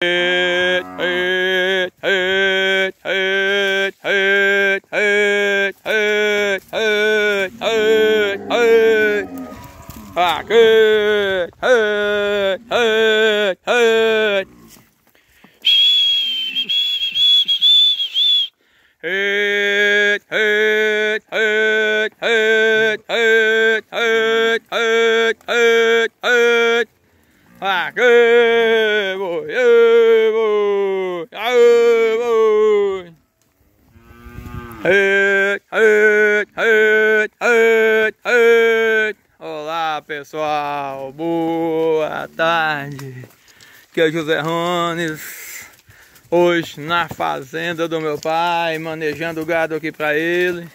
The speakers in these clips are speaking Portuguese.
Olá pessoal, boa tarde, aqui é José Rones, hoje na fazenda do meu pai, manejando o gado aqui para ele.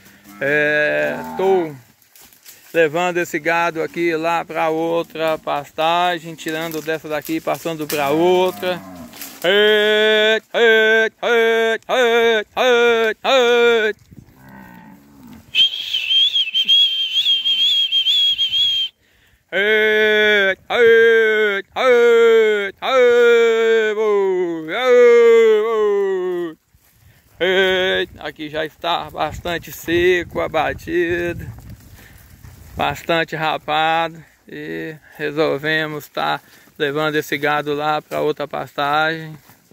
Estou levando esse gado aqui lá para outra pastagem, tirando dessa daqui, passando para outra. Aqui já está bastante seco, abatido, bastante rapado, e resolvemos estar levando esse gado lá para outra pastagem.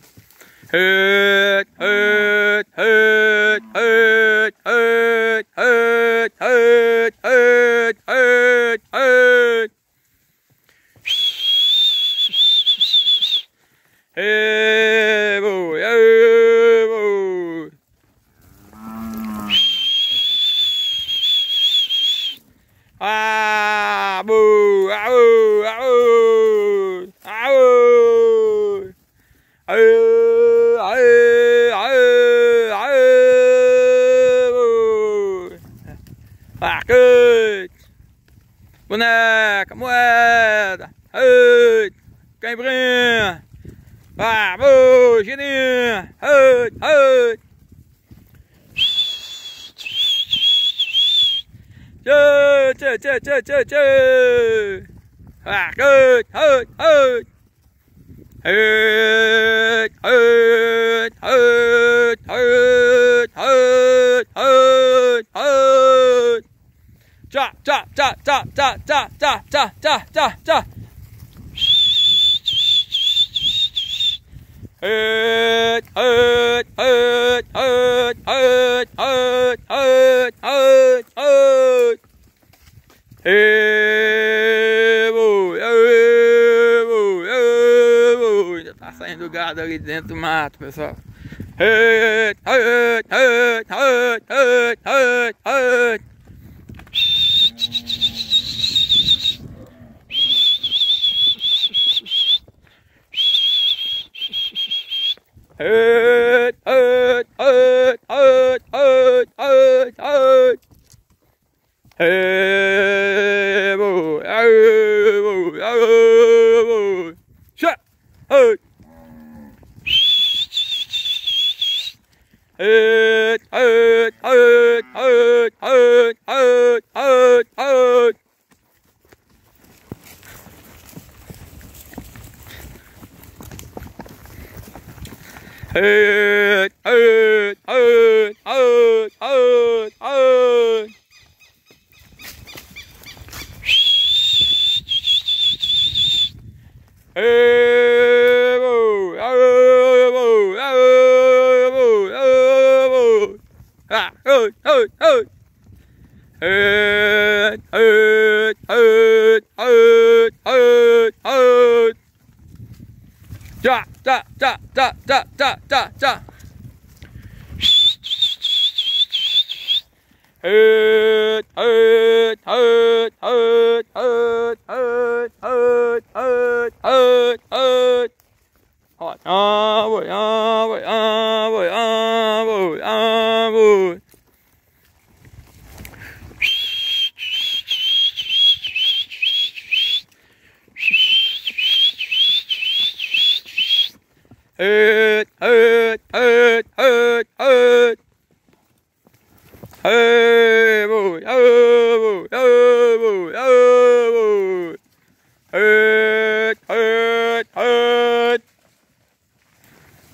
Boneca, moeda, cãibrinha, girinha, já tá saindo gado ali dentro do mato, pessoal.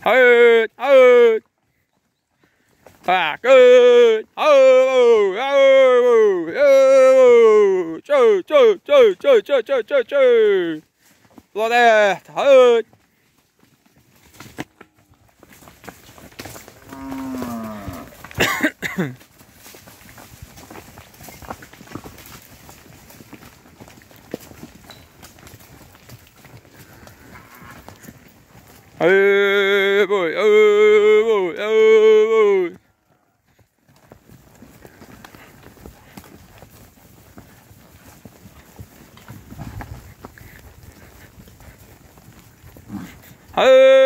Aê, aê. Aê, aê, aê. Tchau, tchau, tchau, tchau, tchau, tchau, tchau, tchau. Floresta, aê. Aê, boi, aê, boi, aê, boi. Aê.